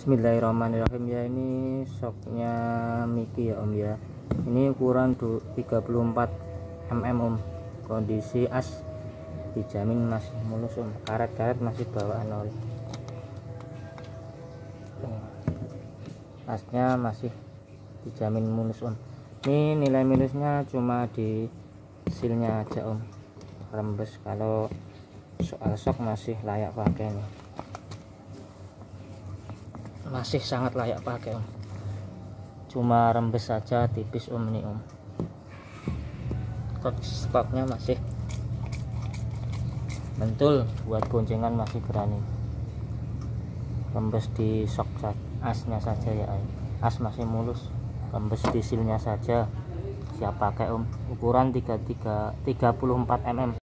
Bismillahirrahmanirrahim. Ya, ini soknya Miki ya Om ya. Ini ukuran 34 mm Om. Kondisi as dijamin masih mulus Om. Karet-karet masih bawaan oli. Asnya masih dijamin mulus Om. Ini nilai minusnya cuma di silnya aja Om. Rembes. Kalau soal sok masih layak pakai nih. Masih sangat layak pakai Om. Cuma rembes saja tipis Om ini Om. Stoknya masih mentul, buat boncengan masih berani. Rembes di sok asnya saja ya. As masih mulus, rembes di silnya saja siap pakai Om. Ukuran 34 mm.